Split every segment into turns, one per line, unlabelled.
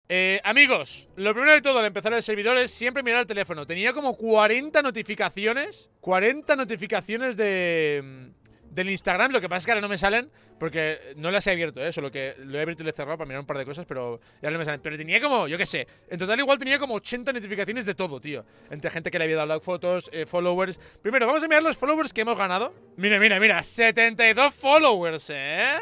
Amigos, lo primero de todo al empezar el servidor es siempre mirar el teléfono. Tenía como 40 notificaciones. 40 notificaciones del Instagram. Lo que pasa es que ahora no me salen porque no las he abierto, solo que lo he abierto y lo he cerrado para mirar un par de cosas, pero ya no me salen. Pero tenía como, yo qué sé, en total igual tenía como 80 notificaciones de todo, tío. Entre gente que le había dado like, fotos, followers. Primero, vamos a mirar los followers que hemos ganado. Mira, mira, mira, 72 followers,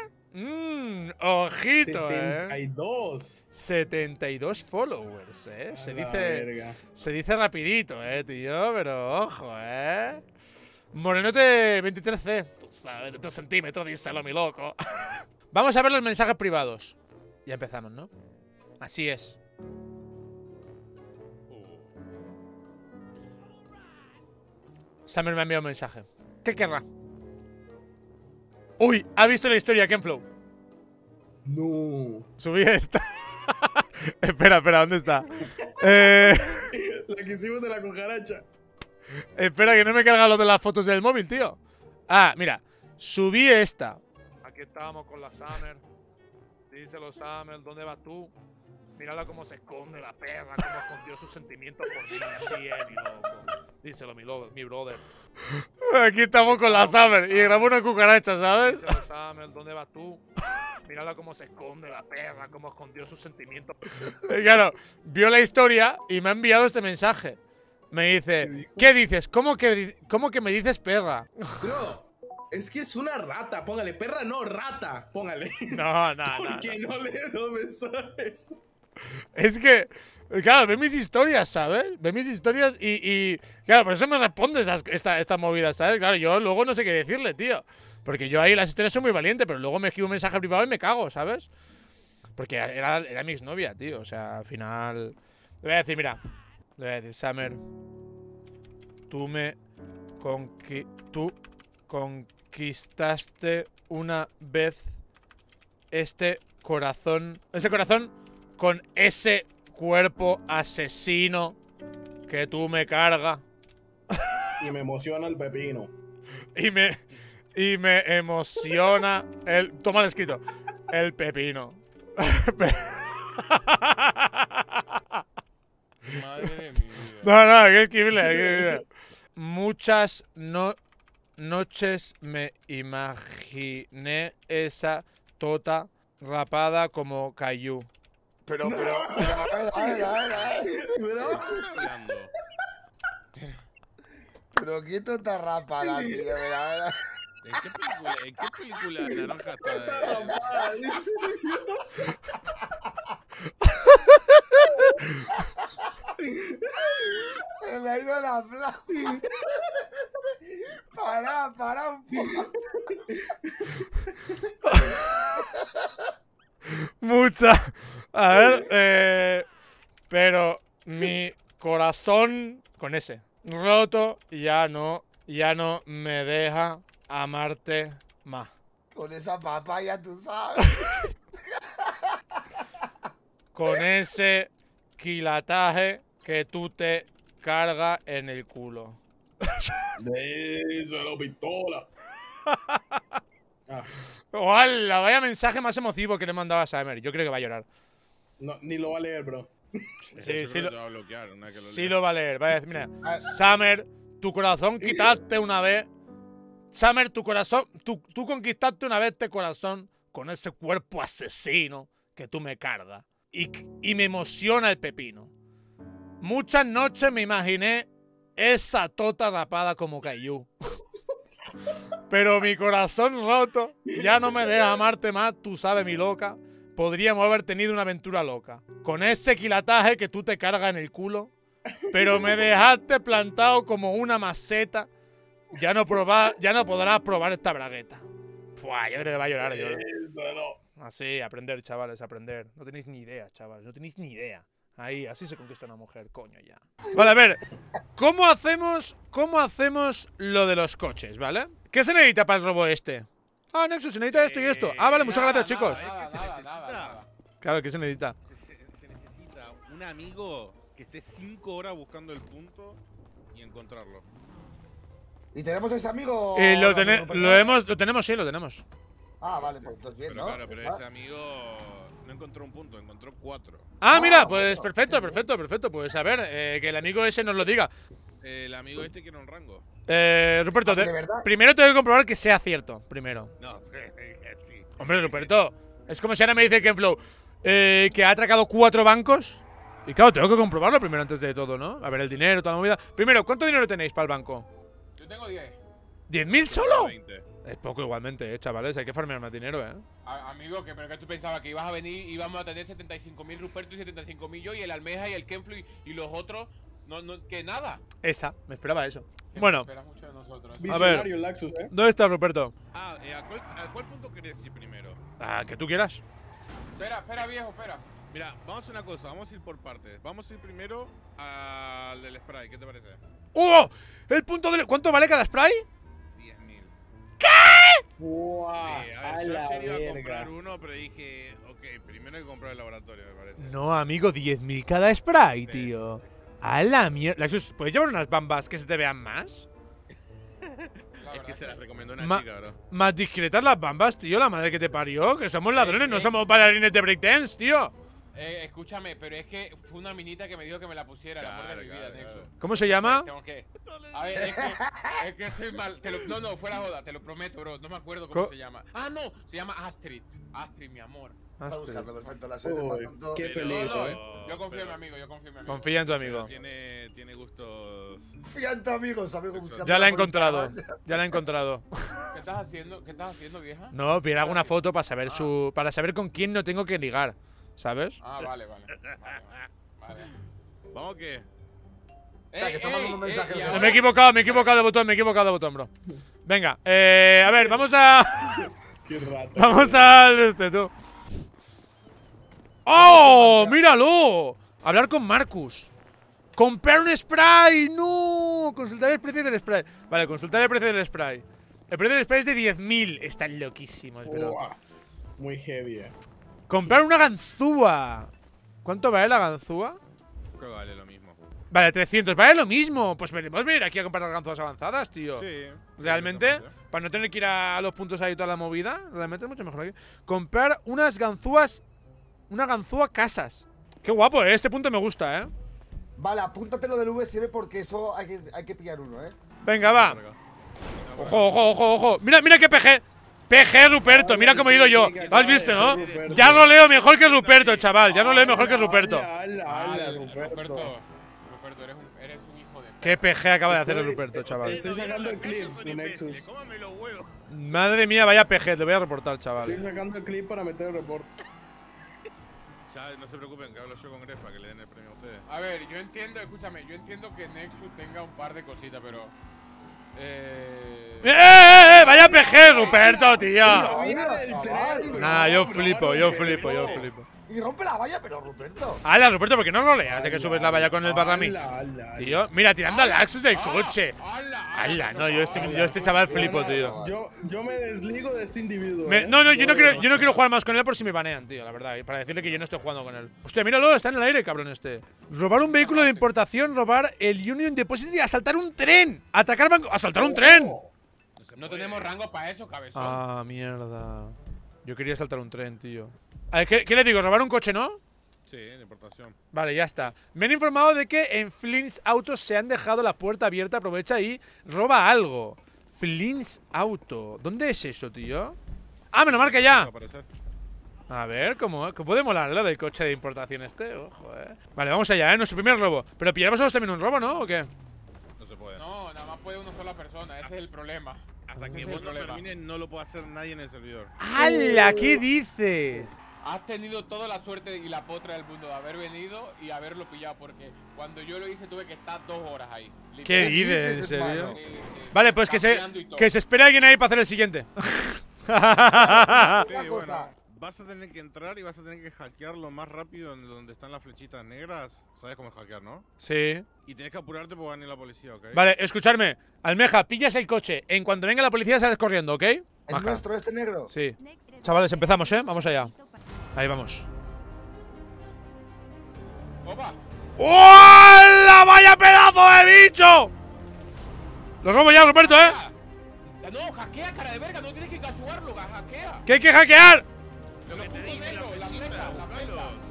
ojito,
72.
72 followers, se dice rapidito, tío, pero ojo, Morenote 23C. Tú sabes, 23 centímetros, díselo, mi loco. Vamos a ver los mensajes privados. Ya empezamos, ¿no? Así es. Summer me ha enviado un mensaje. ¿Qué querrá? ¡Uy! Ha visto la historia, Kenflow.
No.
Subí esta. Espera, ¿dónde está?
La que hicimos de la cucaracha.
Espera, que no me carga lo de las fotos del móvil, tío. Ah, mira. Subí esta. Aquí estábamos con la Summer. Díselo, Summer, ¿dónde vas tú? Mírala cómo se esconde la perra, cómo escondió sus sentimientos por mí. Así es, mi loco. Díselo, mi brother. Aquí estamos con la Summer y grabó una cucaracha, ¿sabes? Díselo, Summer, ¿dónde vas tú? Mírala cómo se esconde la perra, cómo escondió sus sentimientos. Y claro, vio la historia y me ha enviado este mensaje. Me dice, ¿qué dices? ¿Cómo que me dices perra?
Bro, es que es una rata. Póngale, perra no, rata. Póngale.
No.
Porque no lee los mensajes.
Es que, claro, ve mis historias, ¿sabes? Ve mis historias y claro, por eso me responde esta movida, ¿sabes? Claro, yo luego no sé qué decirle, tío. Porque yo ahí las historias son muy valientes, pero luego me escribo un mensaje privado y me cago, ¿sabes? Porque era mi exnovia, tío. O sea, al final... Le voy a decir, mira. Le voy a decir, Summer, tú conquistaste una vez este corazón con ese cuerpo asesino que tú me cargas.
Y me emociona el pepino.
Y me emociona el... Toma el escrito. El pepino.
Madre mía.
No, hay que escribirle. Muchas noches me imaginé esa tota rapada como Caillou. Pero.
Pero qué tota rapada, tío.
¿En qué película naranja está?
Se le ha ido la flama. Para un poco.
Mucha. A ver, pero mi corazón con ese roto ya no me deja amarte más.
Con esa papaya, tú sabes.
Con ese quilataje que tú te cargas en el culo.
Díselo, pistola.
¡Hola! Vaya mensaje más emotivo que le mandaba a Summer. Yo creo que va a llorar.
No, ni lo va a leer, bro.
Sí
lo va a bloquear, una que lo
sí
lea.
lo va a leer. Va a decir, mira, Summer, tu corazón quitaste una vez. Summer, tu corazón, tú conquistaste una vez este corazón con ese cuerpo asesino que tú me cargas. Y me emociona el pepino. Muchas noches me imaginé esa tota rapada como Caillou. Pero mi corazón roto ya no me deja amarte más, tú sabes, mi loca. Podríamos haber tenido una aventura loca. Con ese quilataje que tú te cargas en el culo. Pero me dejaste plantado como una maceta. Ya no podrás probar esta bragueta. Yo creo que va a llorar. Así, aprender, chavales, aprender. No tenéis ni idea, chavales, no tenéis ni idea. Ahí, así se conquista una mujer, coño ya. Vale, a ver, ¿cómo hacemos lo de los coches, vale? ¿Qué se necesita para el robo este? Ah, Nexus, se necesita esto y esto. Ah, vale, muchas gracias, chicos.
Nada.
Claro, ¿qué se necesita?
Se necesita un amigo que esté 5 horas buscando el punto y encontrarlo.
¿Y tenemos ese amigo?
Lo tenemos, sí, lo tenemos.
Ah, vale, pues entonces bien,
Pero
¿no?
claro, pero ese amigo No encontró un punto, encontró 4.
Ah, mira, pues perfecto. Pues a ver, que el amigo ese nos lo diga.
El amigo este quiere un rango.
Ruperto,
¿De verdad?
primero tengo que comprobar que sea cierto. Primero.
No, sí.
Hombre, Ruperto, es como si ahora me dice Kenflow que ha atracado 4 bancos. Y claro, tengo que comprobarlo primero antes de todo, ¿no? A ver, el dinero, toda la movida. Primero, ¿cuánto dinero tenéis para el banco?
Yo tengo 10.
¿10.000 solo?
20.
Es poco igualmente, chavales. Hay que farmear más dinero,
Amigo, pero que tú pensabas que ibas a venir y íbamos a tener 75.000 Ruperto y 75.000 yo y el Almeja y el Kenflu y los otros, que nada.
Esa, me esperaba eso.
Siempre
Bueno,
esperas mucho de nosotros.
Visionario, Laxus,
¿dónde está Ruperto?
¿A cuál punto querés ir primero?
Ah, que tú quieras.
Espera, viejo, espera.
Mira, vamos a hacer una cosa, vamos a ir por partes. Vamos a ir primero al del spray, ¿qué te parece?
¡Oh! El punto de… ¿Cuánto vale cada spray?
10.000.
¡Wow!
Sí, a ver, yo
la
ayer iba a
verga.
comprar uno, pero dije, ok, primero hay que comprar el laboratorio, me parece.
No, amigo, 10.000 cada spray,
Sí.
tío. A la mierda. Laxus, ¿puedes llevar unas bambas que se te vean más?
La
Es que
verdad
se las recomendó una
Ma-
chica, bro.
Más discretas las bambas, tío, la madre que te parió. Que somos ladrones, no somos bailarines de breakdance, tío.
escúchame, pero es que fue una minita que me dijo que me la pusiera, el amor de mi vida,
Claro,
Nexus.
claro.
¿Cómo se llama?
Tengo que… A ver, es que soy mal. No, fuera joda, te lo prometo, bro. No me acuerdo
Co-
cómo se llama. Ah, no, se llama Astrid. Astrid, mi amor.
Está buscando, perfecto. La suerte
Uy,
más tonto.
qué
Pero-
peligro,
No, yo confío en mi amigo,
Confía en tu
Pero
amigo.
tiene gustos.
Fía en tu amigo, su amigo buscando.
Ya la he
por
encontrado.
Instagram.
Ya la he encontrado.
¿Qué estás haciendo? ¿Qué estás haciendo, vieja?
No, pero hago una foto para saber para saber con quién no tengo que ligar. ¿Sabes?
Ah, vale.
¿Vamos qué?
Espera, que está mandando un mensaje.
y
No,
No,
ahora-
me he equivocado de botón, bro. Venga, a ver, vamos a…
Qué rata.
Vamos al tú. ¡Oh! ¡Míralo! Hablar con Marcus. ¡Comprar un spray! ¡No! Consultar el precio del spray. Vale, consultar el precio del spray. El precio del spray es de 10.000. Están loquísimos, pero…
Wow. Muy heavy,
Comprar una ganzúa. ¿Cuánto vale la ganzúa?
Creo que vale lo mismo.
Vale, 300. Vale lo mismo. Pues podemos venir aquí a comprar las ganzúas avanzadas, tío.
Sí.
Realmente,
exactamente.
para no tener que ir a los puntos ahí toda la movida, realmente es mucho mejor aquí. Comprar unas ganzúas. Una ganzúa casas. Qué guapo, este punto me gusta,
Vale, apúntate lo del USB porque eso hay que pillar uno,
Venga, va.
Carga.
Ojo. Mira qué PG. PG Ruperto, mira cómo he ido yo. ¿Lo has visto, no? Ya lo leo mejor que Ruperto, chaval. Ya lo leo mejor que Ruperto.
Ruperto, eres un hijo de…
Qué PG acaba de hacer el Ruperto,
Te
chaval.
estoy sacando el clip,
Esos son
tu
imbéciles,
Nexus.
cómame los huevos.
Madre mía, vaya PG, te voy a reportar,
Estoy
chaval.
sacando el clip para meter el report.
Ya, no se preocupen, que hablo yo con Gref para que le den el premio a ustedes.
A ver, yo entiendo que Nexus tenga un par de cositas, pero…
Vaya PG, Ruperto, tío.
Mira del tren,
Nah, yo
bro,
flipo.
Y rompe la valla, pero Ruperto.
Hala, Ruperto, ¿por qué no roleas de que subes la valla con el Barrami?
Ala.
Tío, mira, tirando al Axus del coche. Hala, no, yo este chaval flipo, tío.
Yo me desligo de este individuo.
No, yo no quiero jugar más con él por si me banean, tío, la verdad. Para decirle que yo no estoy jugando con él. Hostia, míralo, está en el aire, cabrón este. Robar un vehículo de importación, robar el Union Deposit y asaltar un tren. Atracar banco. ¡Asaltar un tren!
No tenemos rango para eso, cabezón.
Ah, mierda. Yo quería asaltar un tren, tío. A ver, ¿qué le digo? ¿Robar un coche, no?
Sí, de importación.
Vale, ya está. Me han informado de que en Flynn's Autos se han dejado la puerta abierta. Aprovecha y roba algo. Flynn's Auto. ¿Dónde es eso, tío? ¡Ah, me lo marca
Va a
ya!
aparecer.
A ver, ¿cómo puede molar lo del coche de importación este? Ojo, Vale, vamos allá, nuestro primer robo. Pero pillaremos nosotros también un robo, ¿no? ¿O qué?
No se puede.
No, nada más puede una sola persona, ese es el problema.
Hasta
Ese
que
es el
vos no
problema.
termines, no lo puede hacer nadie en el servidor.
¡Hala! ¿Qué dices?
Has tenido toda la suerte y la potra del mundo de haber venido y haberlo pillado, porque cuando yo lo hice tuve que estar 2 horas ahí.
¿Qué
literal.
dices? ¿En
dices,
serio?
mano?
Vale, pues que se espere alguien ahí para hacer el siguiente.
Sí,
Una
bueno,
cosa.
vas a tener que entrar y vas a tener que hackear lo más rápido en donde están las flechitas negras. ¿Sabes cómo hackear, no?
Sí.
Y tienes que apurarte porque va a venir la policía, ¿ok?
Vale, escuchadme. Almeja, pillas el coche. En cuanto venga la policía sales corriendo, ¿ok?
¿Es
Maja.
nuestro este negro?
Sí. Chavales, empezamos, Vamos allá. Ahí vamos.
¡Opa!
¡Hola! ¡Vaya pedazo de bicho! Los robo ya, Ruperto,
No, hackea, cara de verga, no tienes que casuarlo, hackea.
¿Qué hay que hackear?
Los puntos negros, la flecha,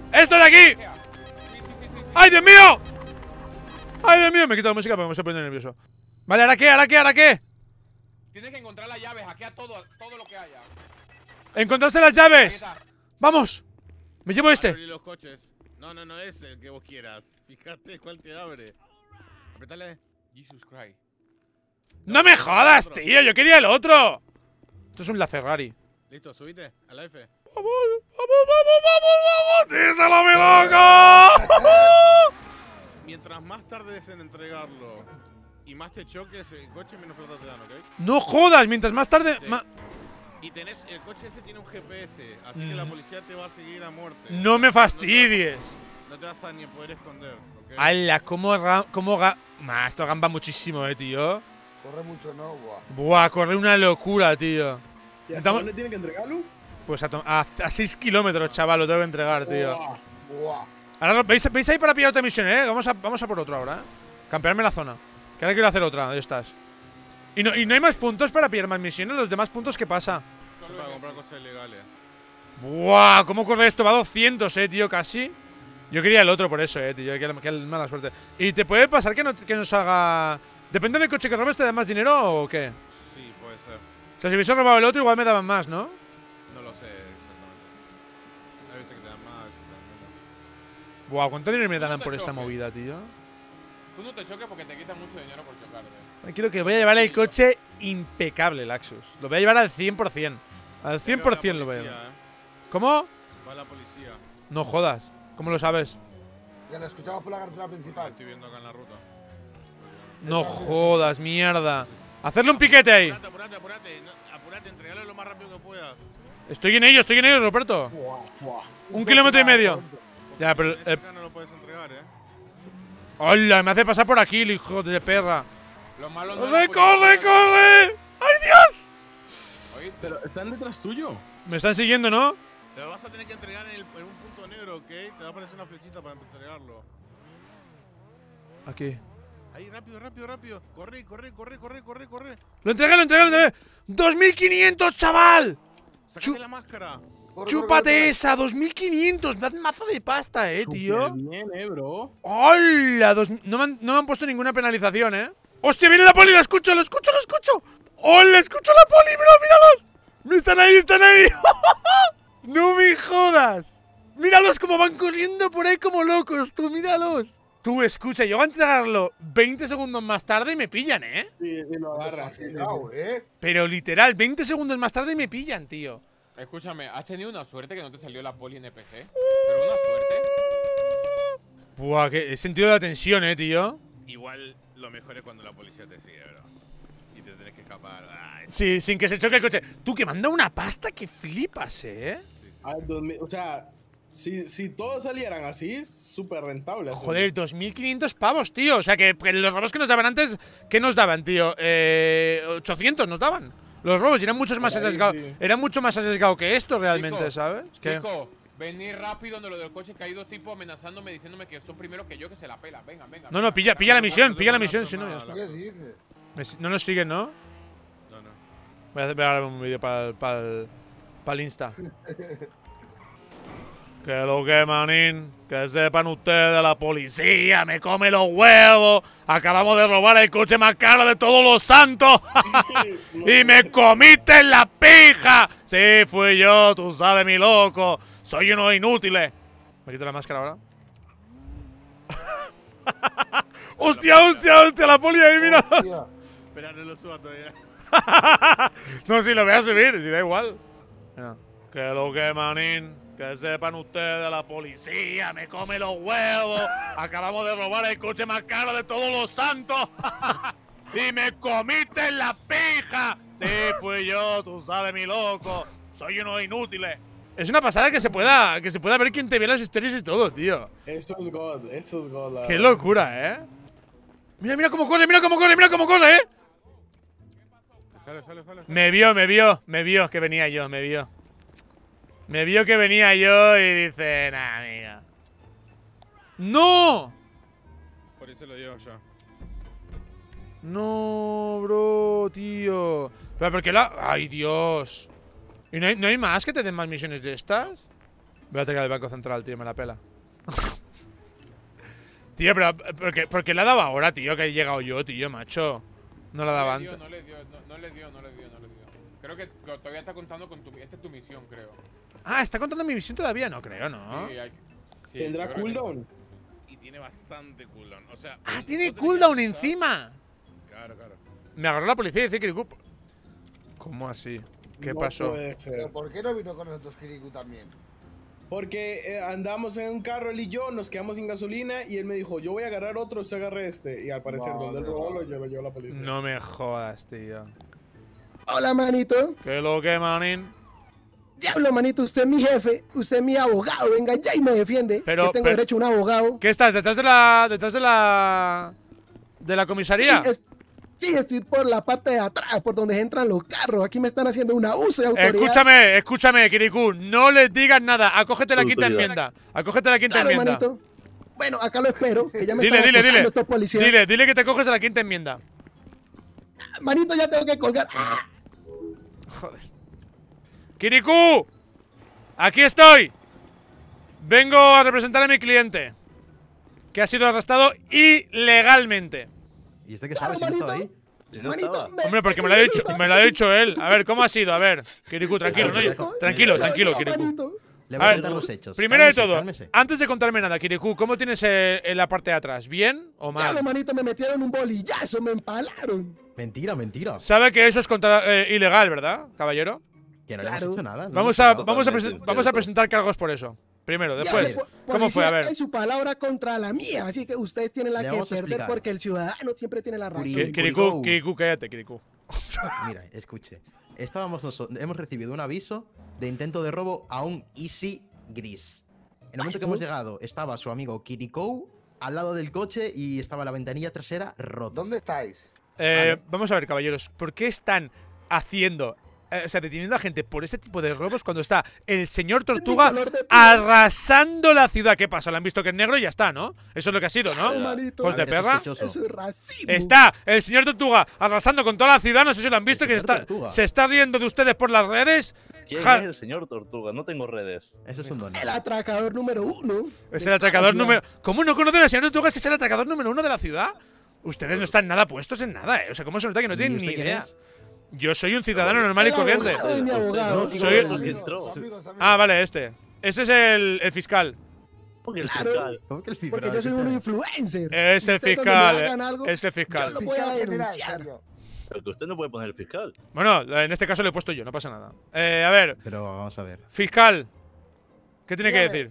¡Esto de aquí!
Sí.
¡Ay, Dios mío! ¡Ay, Dios mío! Me quito la música porque me estoy poniendo nervioso. Vale, ¿ahora qué? ¿Ahora qué? ¿Ahora qué?
Tienes que encontrar la llave, hackea todo lo que haya.
¿Encontraste las
Ahí
llaves?
está.
¡Vamos! Me llevo este.
Abrí los coches. No, es el que vos quieras. Fíjate cuál te abre. Apretale.
Jesus Christ.
¡No me jodas, tío! ¡Yo quería el otro! Esto es un La Ferrari.
Listo, subite a la F.
¡Vamos! ¡Díselo, mi loco!
Mientras más tardes en entregarlo y más te choques el coche, menos plata te dan, ¿ok?
¡No jodas! Mientras más tarde...
Sí. Y el coche ese tiene un GPS, así que la policía te va a seguir a muerte.
¡No me fastidies!
No te vas a ni poder esconder, ¿ok?
¡Hala! Esto gamba muchísimo, tío.
Corre mucho, ¿no? Buah.
Buah, corre una locura, tío.
¿Y hasta
Estamos-
dónde tiene que entregarlo?
Pues a 6 kilómetros, chaval, lo tengo que entregar, tío.
Buah.
Ahora, ¿veis ahí para pillar otra misión, Vamos a por otro ahora, Campearme la zona. Que ahora quiero hacer otra, ahí estás. Y no hay más puntos para pillar más misiones. Los demás puntos, ¿qué pasa?
Para comprar cosas ilegales.
Buah, ¿cómo corre esto? Va a 200, tío, casi. Yo quería el otro por eso, tío. Qué mala suerte. ¿Y te puede pasar que nos haga... Depende del coche que robes, te da más dinero o qué?
Sí, puede ser.
O sea, si hubiese robado el otro, igual me daban más, ¿no?
No lo sé exactamente. Hay veces que te dan más, veces que te dan menos.
Buah, ¿cuánto dinero me darán
te
por esta
choques.
movida, tío?
Tú no te choques porque te quitan mucho dinero por chocarte.
Tranquilo que voy a llevar el coche impecable, Laxus. Lo voy a llevar al 100%. Al 100% lo voy a llevar. ¿Cómo?
Va la policía.
No jodas. ¿Cómo lo sabes?
Ya lo escuchamos por la carretera
Lo
principal.
estoy viendo acá en la ruta.
No jodas, mierda. Hacerle un piquete ahí.
Apurate. Apurate, entregalo lo más rápido que puedas.
Estoy en ello, Roberto.
Buah.
1,5 kilómetros. Ya, pero...
Porque acá no lo puedes entregar,
¡Hola! Me hace pasar por aquí, el hijo de perra.
Lo malo no
¡Corre,
es la policía,
corre! ¡Ay, Dios!
¿Oíste?
Pero están detrás tuyo.
Me están siguiendo, ¿no?
Te lo vas a tener que entregar en un punto negro, ¿ok? Te va a aparecer una flechita para entregarlo.
Aquí.
Ahí, rápido. Corre.
¡Lo entregué! ¡2.500, chaval!
Sácate la máscara.
Corre,
¡Chúpate
corre.
esa! ¡2.500! ¡Me dan mazo de pasta, tío!
Bien, bro.
¡Hola! No me han puesto ninguna penalización, ¡Hostia, viene la poli! ¡La escucho! ¡Hola! ¡Escucho a la poli, bro! ¡Míralos! ¡Están ahí! ¡No me jodas! ¡Míralos cómo van corriendo por ahí como locos! ¡Tú, míralos! Tú, escucha, yo voy a entregarlo 20 segundos más tarde y me pillan,
Y lo
Pues
agarra.
acelerado,
Pero literal, 20 segundos más tarde y me pillan, tío.
Escúchame, has tenido una suerte que no te salió la poli NPC. Pero una suerte.
Buah, que he sentido la tensión, tío.
Igual lo mejor es cuando la policía te sigue, bro. Y te tenés que escapar. Ay,
Sí, sin que se choque el coche. Tú, que manda una pasta que flipas,
A ver, o sea, si todos salieran así, es súper rentable.
Joder, 2.500 pavos, tío. O sea, que los robos que nos daban antes, ¿qué nos daban, tío? 800 nos daban. Los robos y eran muchos más
Ahí,
arriesgados.
sí.
Era mucho más arriesgado que esto, realmente,
Chico,
¿sabes? ¿Qué?
Chico, venir rápido donde lo del coche, que hay dos tipos amenazándome, diciéndome que son primero que yo, que se la pela. Venga.
No, pilla la misión, si no, ya
no,
está.
¿Qué dices?
No nos siguen, ¿no?
No.
Voy a grabar un vídeo para el Insta. Que lo que, manín. Que sepan ustedes, la policía me come los huevos. Acabamos de robar el coche más caro de todos los santos. Y me comiste en la pija. Sí, fui yo, tú sabes, mi loco. Soy uno de inútiles. Me quito la máscara ahora. ¡Hostia, la poli ahí, mira!
Hostia.
Espera, no lo suba todavía.
No, si lo voy a subir, si da igual. Mira. Que lo que, manín. Que sepan ustedes, la policía me come los huevos. Acabamos de robar el coche más caro de todos los santos. Y me comiste en la pija. Sí, fui yo, tú sabes, mi loco. Soy uno de inútiles. Es una pasada que se pueda ver quién te ve las historias y todo, tío.
Eso es God, la
Qué
verdad.
locura, Mira cómo corre,
Jale.
Me vio que venía yo, Me vio que venía yo y dice, nah, amiga. ¡No!
Por eso lo llevo ya.
No, bro, tío. Pero ¿por qué la...? ¡Ay, Dios! ¿Y no hay más que te den más misiones de estas? Voy a tirar el Banco Central, tío, me la pela. Tío, pero ¿por qué la daba ahora, tío? Que he llegado yo, tío, macho. No la daba antes.
No le dio. Creo que todavía está contando con tu... Esta es tu misión, creo.
Ah, ¿está contando mi misión todavía? No creo, ¿no?
Sí,
¿Tendrá
yo creo que
cooldown?
Y tiene bastante cooldown. O sea.
Ah,
no
tiene
te
cooldown
deberías usar.
encima.
Claro.
Me agarró la policía y dice Kirikou. ¿Cómo así? ¿Qué
No
pasó?
puede ser.
¿Pero por qué no vino con nosotros Kirikou también?
Porque andamos en un carro él y yo, nos quedamos sin gasolina y él me dijo, yo voy a agarrar otro, usted agarre este. Y al parecer,
Vale,
donde él robó,
vale.
lo llevó la policía.
No me jodas, tío.
Hola, manito.
¿Qué lo que, manín?
Diablo, manito, usted es mi jefe, usted es mi abogado. Venga ya y me defiende.
Pero-
Yo tengo
pero-
derecho a un abogado.
¿Qué estás? ¿Detrás de la comisaría?
Sí, estoy por la parte de atrás, por donde entran los carros. Aquí me están haciendo un abuso de autoridad.
Escúchame, Kirikou. No les digas nada. Acógete la
Su
quinta
autoridad.
enmienda. Acógete la quinta
Claro,
enmienda.
manito. Bueno, acá lo espero, que ya me
Dile,
están
dile,
acosando
dile.
estos policías.
Dile que te coges a la quinta enmienda.
Manito, ya tengo que colgar. ¡Ah!
Joder. Kirikou, aquí estoy. Vengo a representar a mi cliente, que ha sido arrestado ilegalmente.
¿Y este que
Claro,
sabe si no estaba ahí?
manito.
Si no
Manito,
estaba.
Hombre, porque me lo ha dicho él. A ver, ¿cómo ha sido? A ver, Kirikou, tranquilo, ¿no? Tranquilo, Kirikou.
Manito.
Le voy
A
a
ver,
contar los hechos.
Primero de
Cálmese,
todo,
cálmese.
antes de contarme nada, Kirikou, ¿cómo tienes en la parte de atrás? ¿Bien o
Diablo,
mal?
manito, me metieron un bolillazo, me empalaron.
Mentira.
Sabe que eso es ilegal, ¿verdad, caballero?
Que no
Claro.
le hemos hecho nada. no
Vamos
le hemos
a,
hecho
vamos a,
Totalmente
vamos a
cierto.
presentar cargos por eso. Primero, después.
Diablo,
¿Cómo fue? A ver.
Es su palabra contra la mía, así que ustedes tienen la
Le
que
vamos a
perder
explicar.
porque el ciudadano siempre tiene la razón.
Curi-
Kirikou, cállate, Kirikou.
nada. Mira, escuche. Hemos recibido un aviso de intento de robo a un Easy gris. En el momento que
¿Eso?
hemos llegado, estaba su amigo Kirikou al lado del coche y estaba la ventanilla trasera rota.
¿Dónde estáis?
Vamos a ver, caballeros. ¿Por qué están haciendo, o sea, deteniendo a gente por ese tipo de robos cuando está el señor Tortuga
color de piel.
arrasando la ciudad? ¿Qué pasa? ¿Lo han visto que es negro y ya está, no? Eso es lo que ha sido, ¿no?
Claro, manito.
Pues de
A ver, es
perra.
sospechoso.
Eso es racismo.
Está el señor Tortuga arrasando con toda la ciudad. No sé si lo han visto,
El
que
señor Tortuga.
se está riendo de ustedes por las redes.
¿Quién
Ja-
es el señor Tortuga? No tengo redes.
Eso es un don.
El atracador número 1.
Es el atracador número. ¿Cómo no conocen al señor Tortuga si es el atracador número 1 de la ciudad? Ustedes no están nada puestos en nada, O sea, ¿cómo se nota que no
¿Y
tienen
usted
ni
quién
idea?
es?
Yo soy un ciudadano normal y corriente.
abogado de mi abogado.
No,
Soy-
¿por qué entró?
Ah, vale, este. Ese es el fiscal.
¿Por qué el
Claro.
fiscal?
¿Cómo que el
Porque
pero
yo soy
¿qué
un
tal?
influencer.
Es el
Ustedes donde me
fiscal.
hagan algo,
Es el
Yo
fiscal.
lo voy a
Fiscal general,
denunciar.
serio.
Pero que usted no puede poner el fiscal.
Bueno, en este caso lo he puesto yo, no pasa nada. A ver,
Pero vamos a ver.
fiscal. ¿Qué tiene que
Dígame.
decir?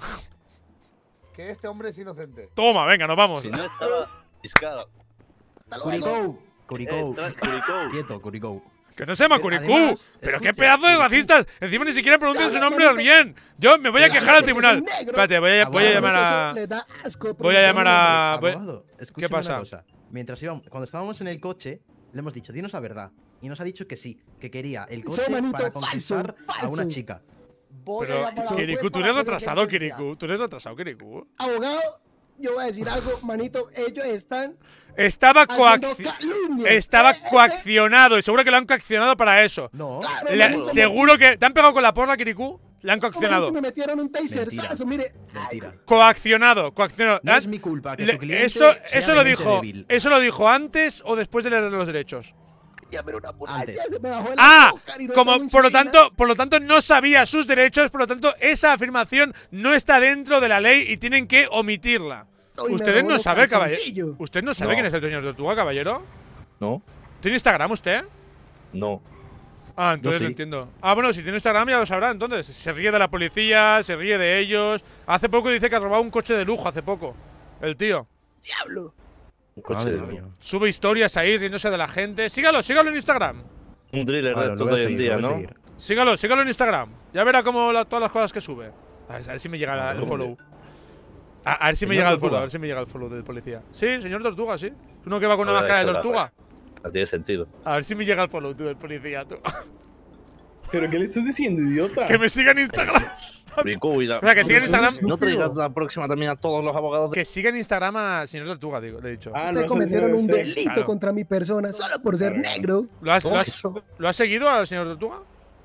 Que este hombre es inocente.
Toma, venga, nos vamos.
Si no estaba fiscal.
Hasta luego.
Curicou.
Curicou.
Quieto, Curicou.
Que no se llama
Además,
Kirikou. Pero qué
escucha,
pedazo de
Kirikou.
racistas. Encima ni siquiera pronuncian su
Claro,
nombre
manito.
bien. Yo me voy a
Claro,
quejar al
porque
tribunal.
soy negro.
Espérate, voy a
Abogado,
llamar
Eso
a.
le da asco
Voy a llamar a.
Abogado, escúcheme
¿Qué pasa?
una cosa. Mientras íbamos, cuando estábamos en el coche, le hemos dicho, dinos la verdad. Y nos ha dicho que sí, que quería el
Eso,
coche
manito,
para
falso,
conquistar a una
falso.
chica.
Voy a
Pero,
llamar al
Kirikou,
juez
tú
para
eres
hacer
retrasado,
sentencia.
Kirikou. Tú eres retrasado, Kirikou.
Abogado, yo voy a decir algo, manito. Ellos están
Estaba
haciendo calumnias.
Estaba
Ese-
coaccionado y seguro que lo han coaccionado para eso.
No,
Claro,
Le-
manito,
seguro que. ¿Te han pegado con la porra, Kirikou? Le han
como
coaccionado.
que me metieron un taserzazo, mire.
mentira.
Coaccionado.
No es mi culpa que
Le-
su cliente
eso,
sea
eso lo
de mente
dijo.
débil.
¿Eso lo dijo antes o después de leer los derechos?
Ya, pero una ambulancia
Antes.
se me bajó el
Ah,
azúcar y no
como
tengo
por lo
insulina.
tanto no sabía sus derechos, por lo tanto esa afirmación no está dentro de la ley y tienen que omitirla.
Y me
Ustedes
robó
no
los
saben, caballero.
calzoncillos.
¿Usted no sabe
No.
quién es el dueño de Tortuga, caballero?
No,
¿Tiene Instagram usted?
no.
Ah, entonces
Yo
lo
sí.
entiendo. Ah, bueno, si tiene Instagram ya lo sabrá, entonces. Se ríe de la policía, se ríe de ellos. Hace poco dice que ha robado un coche de lujo, hace poco. El tío.
Diablo.
Un coche
Madre
de
mía.
Sube historias ahí riéndose de la gente. Sígalo en Instagram.
Un thriller
Vale,
de
lo
estos
voy a
de hoy en
seguir,
día,
lo voy a
¿no?
seguir.
Sígalo en Instagram. Ya verá cómo todas las cosas que sube. A ver si me llega el
¿cómo
follow. A ver si me
Señor
llega el
Tortuga.
follow, a ver si me llega el follow del policía. Sí, señor Tortuga, sí. Uno que va con una
Ahora
máscara de
déjala,
tortuga.
No tiene sentido.
A ver si me llega el follow tú del policía, tú.
¿Pero qué le estás diciendo, idiota?
Que me siga en Instagram.
Curicou y la-
O sea, que siga en
Eso es
Instagram.
No traigas la próxima también a todos los abogados de...
Que siga en Instagram a señor Tortuga, digo, le he dicho.
Ah,
Ustedes
ese
cometieron
debe
un
ser.
delito
Claro.
contra mi persona solo por ser
Claro.
negro.
¿Lo has
¿Cómo que eso?
seguido al señor Tortuga?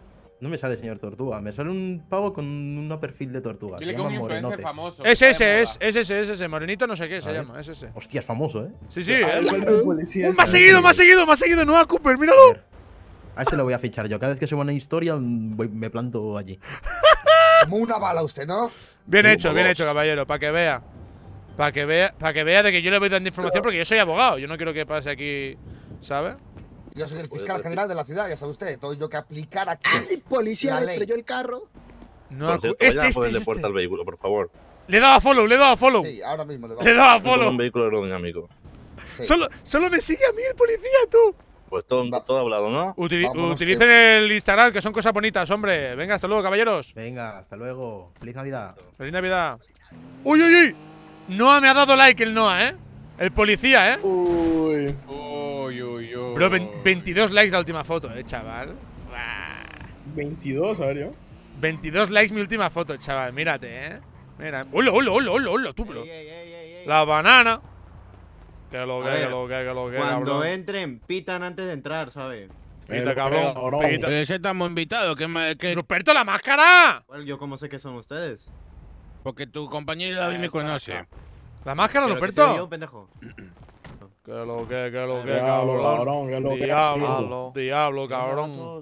No me sale señor Tortuga, me sale un pavo con un perfil de tortuga.
Dile
Se
que es un
llama
influencer
Morenote.
famoso.
Es
que
ese,
está de moda.
es ese, morenito no sé qué
A
se
ver.
llama, es ese.
Hostia, es famoso, ¿eh?
Sí, sí.
A ver, ¿cuál es el policía?
Me ha
ese?
seguido, me ha seguido, me ha seguido. Nueva Cooper,
A
míralo.
ver. A este lo voy a fichar yo. Cada vez que suba una historia, me planto allí.
Como una bala usted, ¿no?
Bien
Como
hecho,
dos.
caballero, para que vea. Para que vea de que yo le voy dando información porque yo soy abogado. Yo no quiero que pase aquí, ¿sabes?
Yo soy el fiscal general de la ciudad, ya sabe usted. Tengo yo que aplicar aquí.
El policía
La
le
ley.
estrelló el carro.
No,
Por cierto, vayan a ponerle puerta al vehículo, por favor.
Le he dado a follow, le he dado a follow.
Sí, ahora mismo le
Le he dado a
Con un
follow.
vehículo aerodinámico.
Sí.
Solo me sigue a mí el policía, tú.
Pues todo hablado, ¿no?
Vámonos,
Utilicen el Instagram, que son cosas bonitas, hombre. Venga, hasta luego, caballeros.
Venga, hasta luego. Feliz Navidad.
Feliz Navidad. Uy, uy, uy. Noah me ha dado like el Noah, ¿eh? El policía, ¿eh?
Uy.
Uy, uy, uy.
Bro, 22 likes la última foto, chaval.
22, a ver yo.
22 likes mi última foto, chaval. Mírate, ¿eh? Mira. ¡Hola, hola, hola, hola, hola! Tú, bro. La banana. Que lo que,
A ver,
que lo que,
Cuando
cabrón.
entren, pitan antes de entrar, ¿sabes?
Pita, cabrón. Pita.
Ese estamos invitados, que
¡Ruperto, la máscara!
Bueno, yo cómo sé que son ustedes.
porque tu compañero David me conoce.
¿La máscara,
Pero que soy yo,
Ruperto?
pendejo.
Que lo que,
Diablo,
cabrón.
cabrón, que lo que.
Diablo, cabrón.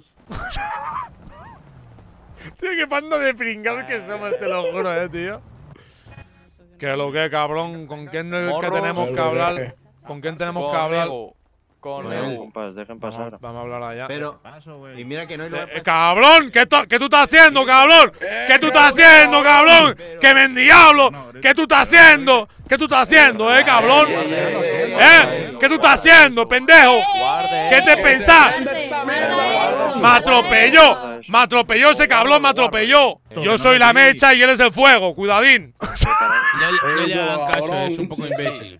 Tío, qué panda de pringados que somos, te lo juro, tío. Que lo que, cabrón. ¿Con quién es que tenemos que hablar? ¿Con quién tenemos que hablar?
Con
compas, dejen pasar.
Vamos a hablar allá.
Pero, y mira que no hay lugar para-
¡Cabrón! ¿Qué tú estás haciendo, cabrón? ¿Qué tú estás haciendo, cabrón? ¡Que me diablo! ¿Qué tú estás haciendo? ¿Qué tú estás haciendo, cabrón? ¿Qué tú estás haciendo, pendejo? ¿Qué te pensás? ¡Me atropelló! ¡Me atropelló ese cabrón, me atropelló! Yo soy la mecha y él es el fuego, cuidadín.
No le hagan caso,
cabrón.
es un poco imbécil.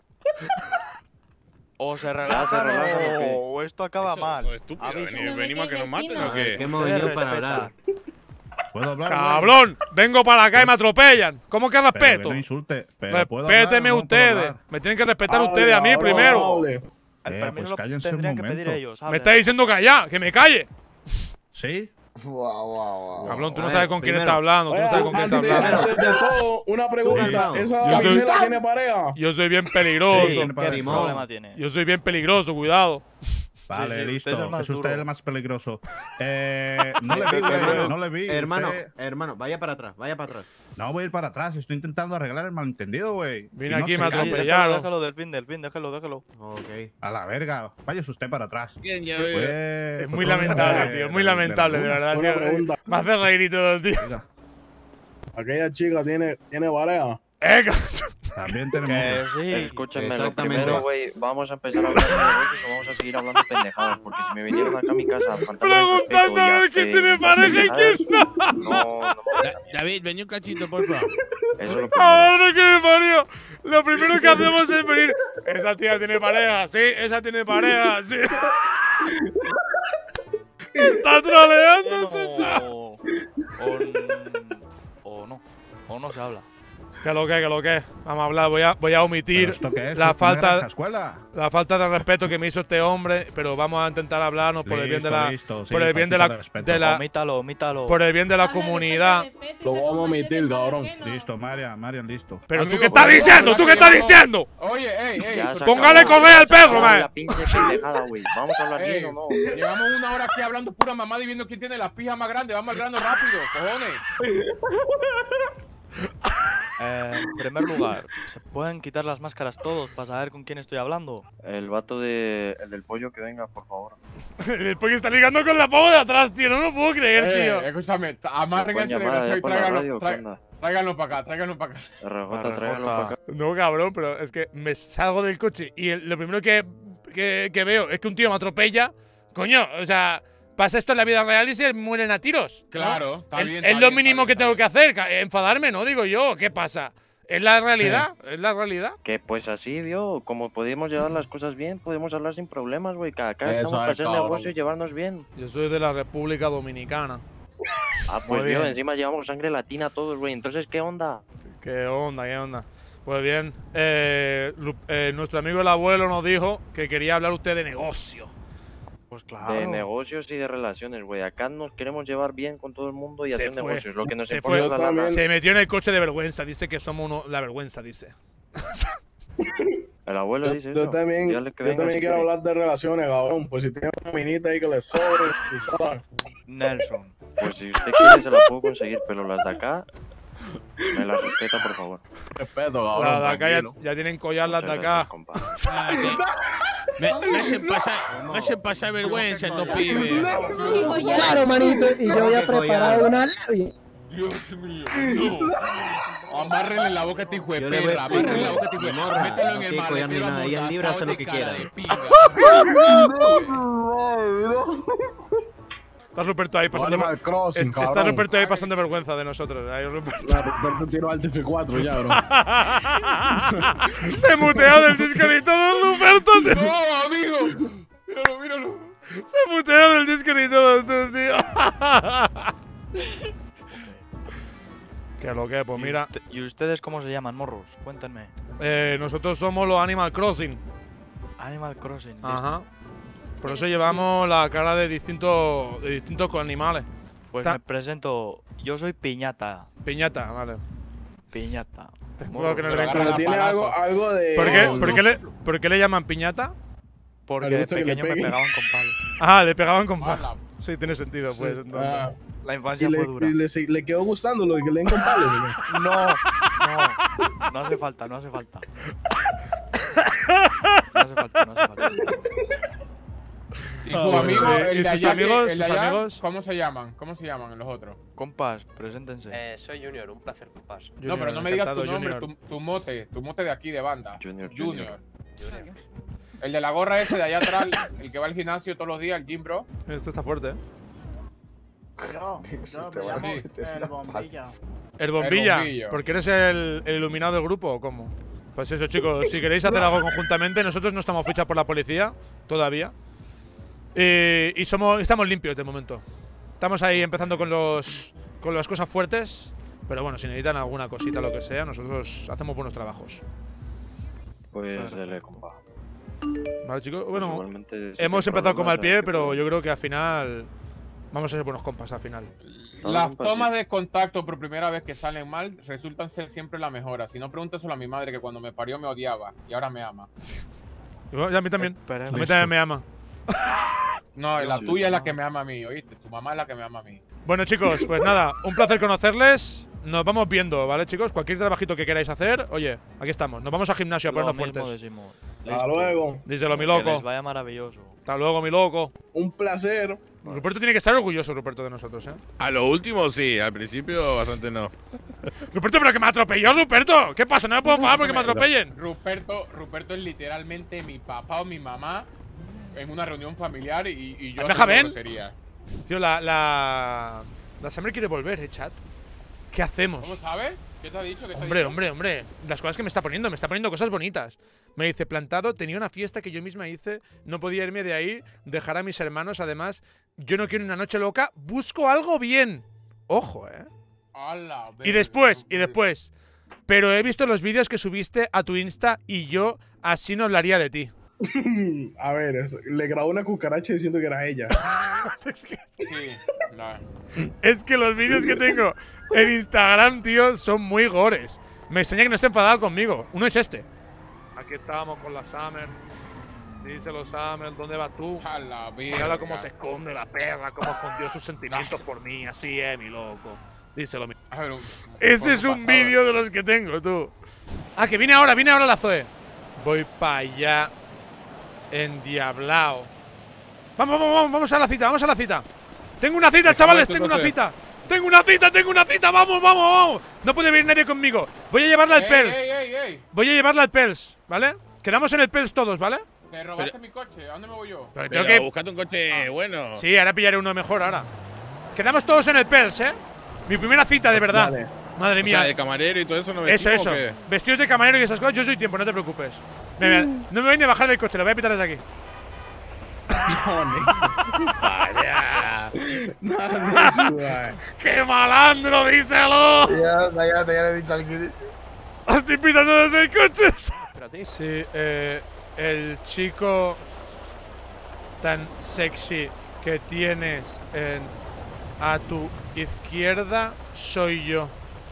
O se relajan o esto acaba mal.
Venimos a que nos maten o
A ver,
qué.
¿qué hemos venido para hablar?
¿Puedo hablar?
Cabrón, vengo para acá y me atropellan. ¿Cómo que respeto?
No insulte. Pero ¿puedo
Respéteme
hablar o no puedo
ustedes.
hablar?
Me tienen que respetar ustedes a mí primero.
El permiso
pues
lo
cállense un
tendrían que pedir
momento.
ellos.
Me está diciendo callar, que me calle.
¿Sí?
Guau.
Cabrón, tú
A
no
ver,
sabes con quién
primero.
está hablando. Tú no sabes con quién está hablando.
Antes de todo, una pregunta.
calmado.
¿Esa
Yo soy-
Gisela tiene pareja?
Yo soy bien peligroso.
Sí,
¿Qué
pareja.
problema tiene?
Yo soy bien peligroso, cuidado.
Vale,
Sí, sí,
listo.
usted es el más
Es usted
duro.
el más peligroso. No le vi, güey. No le vi.
Hermano,
Usted-
hermano, vaya para atrás, vaya para atrás.
No voy a ir para atrás. Estoy intentando arreglar el malentendido, güey.
Vine
Y no
aquí y
se
me
calle.
atropellaron.
Déjalo del fin, déjalo.
Ok.
A la verga. Váyase usted para atrás.
Bien, ya
Fue-
Es
fue
muy
culpa
lamentable,
de-
tío. Es muy
de la
lamentable, de
luna.
verdad,
Una
tío.
pregunta.
Me hace reír y todo, tío.
Oiga,
Aquella chica tiene pareja.
también tenemos.
Que sí.
Escúchenme, lo
Exactamente.
primero, güey, vamos a empezar a hablar de negocios o vamos a seguir hablando pendejadas, porque si me vinieron acá a mi casa a faltarme el respeto
Preguntando a
y
ver quién
hacer
tiene pareja y quién no.
no.
David, vení un cachito, por favor.
Eso es lo primero.
Ahora que me parió. Lo primero que hacemos es venir. Esa tía tiene pareja, sí. Esa tiene pareja, sí. Está troleando este chaval.
O no se habla.
Que lo que. Vamos a hablar. Voy a
¿Pero
omitir
esto qué es?
la
¿Esto es una
falta-
granja escuela?
la falta de respeto que me hizo este hombre, pero vamos a intentar hablarnos por el bien de la,
Listo, sí,
por el bien de
faltita
la,
respeto.
de la,
Omítalo.
por el bien de la comunidad.
Lo vamos a omitir, cabrón.
Listo, Marian, listo.
Pero tú
Amigo,
qué estás
pero
diciendo, tú qué estás diciendo.
Oye, ey,
Ya se
Póngale
acabó,
comer al
ya se acabó
perro, man.
La pinche pendejada, güey. Vamos a hablar
ey.
bien o no.
Llevamos una hora aquí hablando pura mamada y viendo quién tiene las pijas más grandes. Vamos al grano rápido, cojones.
En primer lugar, ¿se pueden quitar las máscaras todos para saber con quién estoy hablando?
El vato el del pollo que venga, por favor.
El pollo está ligando con la pavo de atrás, tío. No me lo puedo creer, tío.
Escúchame, amarren
¿Pueden
ese
llamar allá
desgraciado y
por la radio? ¿Qué
tráiganlo,
onda?
tráiganlo para acá, tráiganlo para acá.
RJ, tráiganlo para acá.
No, cabrón, pero es que me salgo del coche y lo primero que veo es que un tío me atropella. Coño, o sea, pasa esto en la vida real y se mueren a tiros. ¿no?
Claro, está
Es-
bien.
Es
está
lo
bien,
mínimo
está
que
bien,
tengo
está
que hacer, enfadarme, ¿no? Digo yo, ¿qué pasa? Es la realidad, es la realidad.
Que pues así, vio, como podemos llevar las cosas bien, podemos hablar sin problemas, güey. Que acá
Eso
estamos para
es,
hacer
cabrón.
negocio y llevarnos bien.
Yo soy de la República Dominicana.
Ah, pues
Muy
vio,
bien.
encima llevamos sangre latina todos, güey. Entonces, ¿qué onda?
¿Qué onda, qué onda? Pues bien, nuestro amigo el abuelo nos dijo que quería hablar usted de negocio.
Pues claro.
De negocios y de relaciones, güey. Acá nos queremos llevar bien con todo el mundo y hacer negocios. Lo que nos
Se
importa
fue.
es la lana.
Se metió en el coche de vergüenza. Dice que somos la vergüenza, dice.
El abuelo dice
Yo
eso.
también,
Dígale que
yo
venga
también
si
quiero
quiere.
hablar de relaciones, cabrón. Pues si tiene una minita ahí que le sobre, tú sabes.
Nelson.
Pues si usted quiere se la puedo conseguir, pero las de acá me las respeta, por favor.
Respeto, cabrón.
Las de acá
tranquilo.
ya tienen collar las de
Muchas
acá.
gracias, compa.
Me hacen pasar vergüenza estos pibes.
Claro, manito, y yo voy a preparar una labia.
Dios mío, no. Amárrenle la boca a este hijo de
Yo le voy a
perra. Amárrenle la boca a este hijo de
explicar,
perra. Mételo en
no
el
tiene collar ni
maletero
nada, y el libre hace lo que
amordazado
quiera.
de cara de pinga.
Está Ruperto ahí pasando
Animal Crossing,
Está
cabrón.
Ruperto ahí pasando vergüenza de nosotros. Ahí Ruperto.
Roberto tiró al TF4 ya, bro.
Se muteó del Discord y todo, Ruperto.
No, amigo. Míralo, míralo.
Se muteó del Discord y todo, tú, tío. Que lo que, pues mira.
¿Y ustedes cómo se llaman, morros? Cuéntenme.
Nosotros somos los Animal Crossing.
Animal Crossing.
Ajá. Por eso llevamos la cara de distintos con animales.
Pues me presento. Yo soy Piñata.
Piñata, vale.
Piñata.
Tengo que no le den
Pero tiene algo de...
¿Por qué le llaman piñata?
Porque
Le
de
gusta que le
pequeño me
pegue.
pegaban con palos.
Ah, le pegaban con palos. Sí, tiene sentido, pues. Entonces.
Ah,
La infancia
y
fue dura.
le quedó gustando lo de que le den con palos, ¿no?
No hace falta, no hace falta. No hace falta, no hace falta.
Y sus amigos, el
¿Y
de
sus
allá,
amigos?
el de
¿Sus
allá,
amigos?
¿cómo se llaman? ¿Cómo se llaman los otros?
Compas, preséntense.
Soy Junior, un placer, compas.
No, pero no me digas tu
encantado,
nombre,
Junior.
tu mote de aquí de banda.
Junior.
El de la gorra ese de allá atrás, el que va al gimnasio todos los días, el gym bro.
Esto está fuerte, ¿eh?
Yo me llamo el Bombilla.
¿El bombilla?
bombillo.
¿Porque eres el iluminado del grupo o cómo? Pues eso, chicos, si queréis hacer algo conjuntamente, nosotros no estamos fichados por la policía todavía. Y estamos limpios de momento. Estamos ahí empezando con las cosas fuertes. Pero bueno, si necesitan alguna cosita, lo que sea, nosotros hacemos buenos trabajos.
Pues dele, compa.
Vale, chicos.
Pues
Bueno,
igualmente, si
hemos
hay
empezado con mal
problemas,
pie, pero yo creo que al final vamos a ser buenos compas al final.
Las tomas de contacto por primera vez que salen mal resultan ser siempre la mejora. Si no, pregúntaselo a mi madre que cuando me parió me odiaba y ahora me ama.
Y a mí también. A mí también me ama.
No, la tuya es la que me ama a mí, ¿oíste? Tu mamá es la que me ama a mí.
Bueno, chicos, pues nada, un placer conocerles. Nos vamos viendo, ¿vale, chicos? Cualquier trabajito que queráis hacer, oye, aquí estamos. Nos vamos al gimnasio a ponernos fuertes.
Hasta luego.
Díselo, mi
Que
loco.
les vaya maravilloso.
Hasta luego, mi loco.
Un placer.
Ruperto tiene que estar orgulloso, Ruperto, de nosotros, ¿eh?
A lo último sí, al principio bastante no.
Ruperto, pero que me atropelló, Ruperto. ¿Qué pasa? No me puedo enfadar porque me atropellen.
Ruperto es literalmente mi papá o mi mamá en una reunión familiar y yo
Almeja, ven.
sería.
Tío, la Summer quiere volver, chat. ¿Qué hacemos?
¿Cómo sabes? ¿Qué te ha dicho? ¿Qué te ha
Hombre,
dicho?
hombre. Las cosas que me está poniendo cosas bonitas. Me dice, plantado, tenía una fiesta que yo misma hice, no podía irme de ahí, dejar a mis hermanos, además, yo no quiero una noche loca, busco algo bien. Ojo, Y después, pero he visto los vídeos que subiste a tu Insta y yo así no hablaría de ti.
A ver, le grabó una cucaracha diciendo que era ella.
Sí, no.
Es que los vídeos que tengo en Instagram, tío, son muy gores. Me extraña que no esté enfadado conmigo. Uno es este. Aquí estábamos con la Summer. Díselo, Summer, ¿dónde vas tú?
A la vida.
Mírala cómo se esconde la perra, cómo escondió sus sentimientos por mí. Así es, mi loco. Díselo, mi.
A ver,
Ese es un vídeo de los que tengo, tú. Ah, que viene ahora la Zoe. Voy para allá. Endiablao. Vamos a la cita, Tengo una cita, chavales, tengo una cita. Vamos. No puede venir nadie conmigo. Voy a llevarla al Pels. Voy a llevarla al Pels, ¿vale? Quedamos en el Pels todos, ¿vale?
Te robaste mi coche, ¿a dónde me voy yo?
Pero buscate un coche bueno.
Sí, ahora pillaré uno mejor ahora. Quedamos todos en el Pels, ¿eh? Mi primera cita, de verdad.
Vale.
Madre mía.
O sea, de camarero y todo eso no
Eso.
vestimos, ¿o qué?
Vestidos de camarero y esas cosas, yo soy tiempo, no te preocupes. Mira, no me voy ni a bajar del coche, lo voy a pitar desde aquí. ¡Qué malandro, díselo!
Ya le he dicho al Kiri.
Estoy pitando desde el coche. Sí, el chico. tan sexy que tienes a tu izquierda soy yo.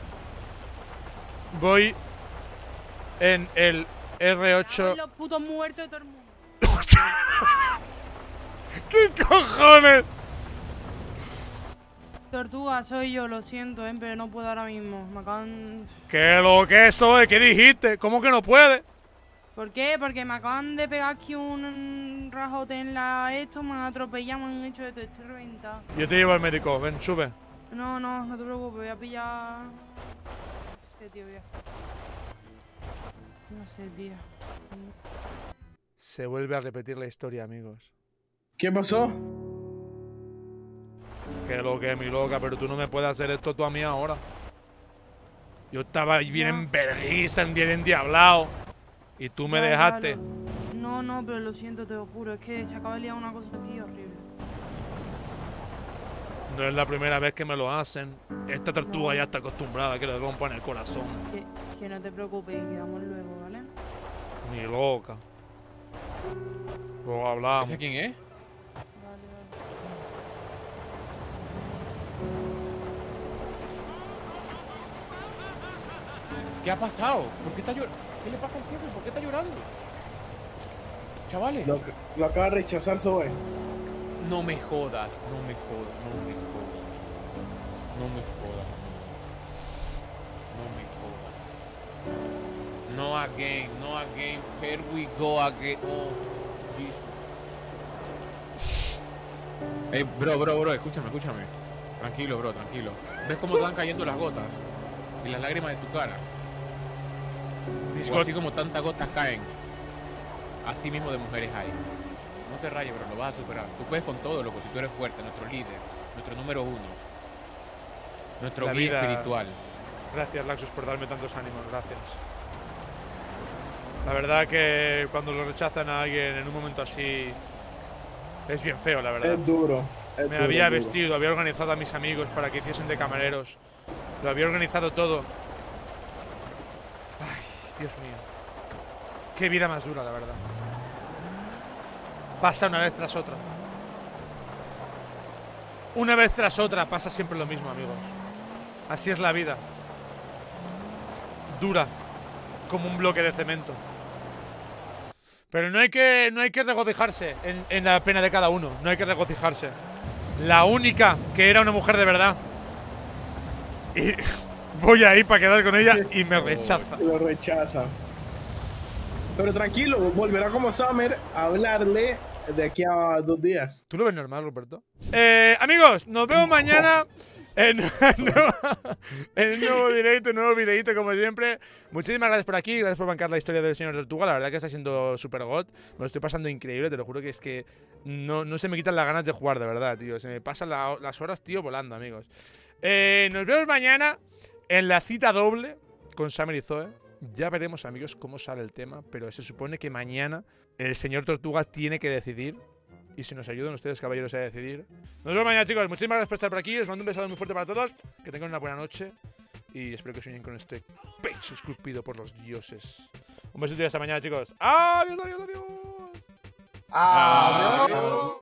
Voy en el R8.
Los putos muertos de todo el mundo.
¿Qué cojones?
Tortuga, soy yo, lo siento, pero no puedo ahora mismo. Me acaban...
¿Qué lo que soy? ¿Qué dijiste? ¿Cómo que no puede?
¿Por qué? Porque me acaban de pegar aquí un rajote en la... Esto, me han atropellado, me han hecho esto, estoy reventado.
Yo te llevo al médico, ven, sube.
No te preocupes, voy a pillar... No sé, tío, voy a hacer... No sé, tío.
Se vuelve a repetir la historia, amigos.
¿Qué pasó?
Que lo que, mi loca, pero tú no me puedes hacer esto tú a mí ahora. Yo estaba bien enverguiza, bien endiablado. Y tú me dejaste.
No, pero lo siento, te lo juro. Es que se acaba de liar una cosa aquí horrible.
No es la primera vez que me lo hacen. Esta tortuga ya está acostumbrada a que le rompan el corazón.
Que no te preocupes, quedamos luego, ¿vale?
Ni loca. Luego hablamos.
¿Ese quién es? ¿Qué ha pasado? ¿Por qué está llorando? ¿Qué le pasa al jefe? ¿Por qué está llorando? Chavales.
Lo acaba de rechazar Zoe.
No me jodas, no me jodas, no me jodas. No me jodas. No me jodas. No again, no again. Here we go again. Oh, Jesus. Bro, escúchame. Tranquilo, bro, tranquilo. ¿Ves cómo te van cayendo las gotas? Y las lágrimas de tu cara. O así como tantas gotas caen. Así mismo de mujeres hay. No te rayes, bro, lo vas a superar. Tú puedes con todo, loco, si tú eres fuerte, nuestro líder, nuestro número 1. Nuestro
La
guía
vida.
espiritual.
Gracias, Laxus, por darme tantos ánimos, gracias. La verdad que cuando lo rechazan a alguien en un momento así es bien feo, la verdad.
Es duro.
Me había vestido, había organizado a mis amigos para que hiciesen de camareros. Lo había organizado todo. Ay, Dios mío. Qué vida más dura, la verdad. Pasa una vez tras otra. Una vez tras otra pasa siempre lo mismo, amigos. Así es la vida. Dura. Como un bloque de cemento. Pero no hay que regocijarse en la pena de cada uno. No hay que regocijarse. La única que era una mujer de verdad. Y voy ahí para quedar con ella y me rechaza.
Lo rechaza. Pero tranquilo, volverá como Summer a hablarle de aquí a 2 días.
¿Tú lo ves normal, Ruperto? Amigos, nos vemos mañana en un nuevo directo, un nuevo videito como siempre. Muchísimas gracias por aquí, gracias por bancar la historia del señor Tortuga. La verdad que está siendo super god. Me lo estoy pasando increíble, te lo juro que es que no se me quitan las ganas de jugar, de verdad, tío. Se me pasan las horas, tío, volando, amigos. Nos vemos mañana en la cita doble con Summer y Zoe. Ya veremos, amigos, cómo sale el tema, pero se supone que mañana el señor Tortuga tiene que decidir. Y si nos ayudan ustedes, caballeros, a decidir. Nos vemos mañana, chicos. Muchísimas gracias por estar por aquí. Os mando un besazo muy fuerte para todos. Que tengan una buena noche. Y espero que sueñen con este pecho esculpido por los dioses. Un besito y hasta mañana, chicos. Adiós, adiós, adiós.
Adiós.